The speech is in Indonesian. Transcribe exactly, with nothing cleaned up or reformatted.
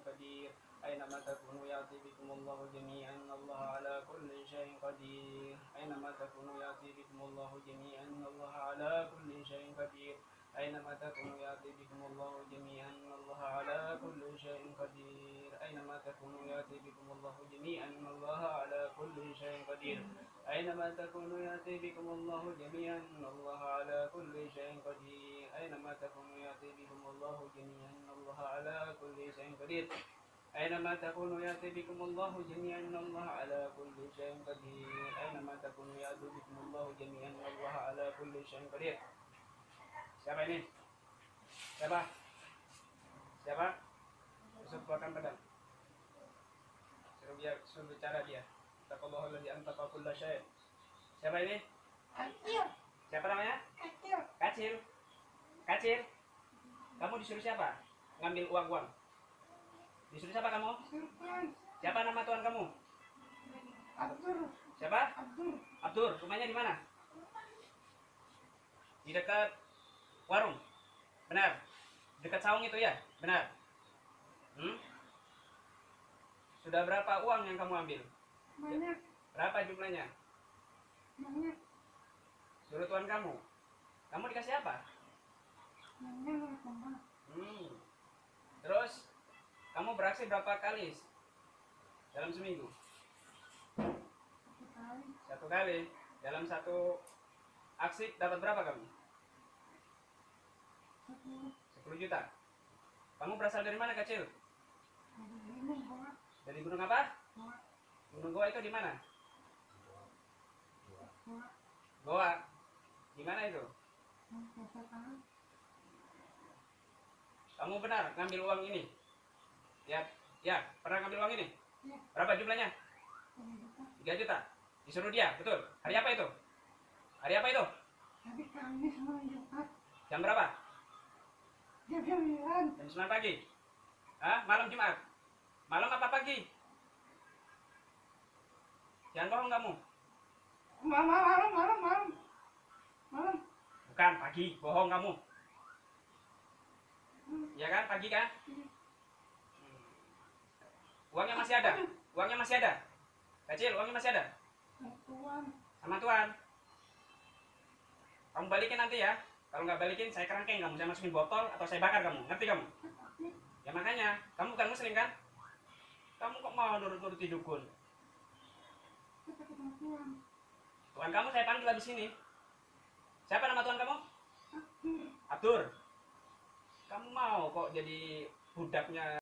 قدير أينما تكونوا يأتي بكم الله جميعا إن الله على كل شيء قدير أينما تكونوا يأتي بكم الله جميعا إن الله على كل شيء قدير أينما تكونوا يأتي بكم الله جميعا إن الله على كل شيء قدير أينما تكونوا يأتي بكم الله جميعا إن الله على كل شيء قدير أينما تكونوا يأتي بكم الله جميعا إن الله على كل شيء قدير أينما تكونوا يأتي بكم الله جميعا إن الله على كل شيء قدير أينما تكونوا يأتي بكم الله جميعا إن الله على كل شيء قدير أينما تكونوا يأتي بكم الله جميعا إن الله على كل شيء قدير. Siapa ini? Siapa? Siapa? Yusuf keluarkan pedang. Suruh dia, suruh bicara dia. Taqallahu alladzi antaqa kulla syai'. Siapa ini? Kecil. Siapa namanya? Kecil. Kacil. Kacil. Kamu disuruh siapa? Ngambil uang-uang. Disuruh siapa kamu? Sultan. Siapa nama tuan kamu? Abdur. Siapa? Abdur. Abdur. Rumahnya di mana? Di dekat warung. Benar. Dekat saung itu ya? Benar. Hmm? Sudah berapa uang yang kamu ambil? Banyak. Berapa jumlahnya? Banyak. Suruh tuan kamu. Kamu dikasih apa? Banyak. Banyak. Hmm. Terus kamu beraksi berapa kali dalam seminggu? Sekali. Satu kali. Dalam satu aksi dapat berapa kamu? Satu. sepuluh juta. Kamu berasal dari mana, kecil? Dari gunung Goa. Dari gunung apa? Goa. Gunung Goa itu di mana? Goa. Goa. Di mana itu? Biasa tahu. Kamu benar ngambil uang ini? Ya, ya, pernah ngambil uang ini? Ya. Berapa jumlahnya? Dari kita. tiga juta. Disuruh dia, betul. Hari apa itu? Hari apa itu? Tapi kami semua Jumat. Jam berapa? Jam sembilan. Jam sembilan pagi. Hah? Malam Jumat. Malam apa pagi? Jangan bohong kamu. Malam, malam, malam, malam. Malam. Bukan pagi, bohong kamu. Ya kan, pagi kan? Hmm. Uangnya masih ada? Uangnya masih ada? Kecil, uangnya masih ada? Tuan. Sama tuan. Kamu balikin nanti ya. Kalau nggak balikin, saya kerangkeng kamu. Saya masukin botol atau saya bakar kamu. Ngerti kamu? Ya makanya, kamu bukan muslim kan? Kamu kok mau nurut-nuruti dukun? Tuan. Tuan kamu saya panggil habis ini. Siapa nama tuan kamu? Abdur. Abdur. Kamu mau kok jadi budaknya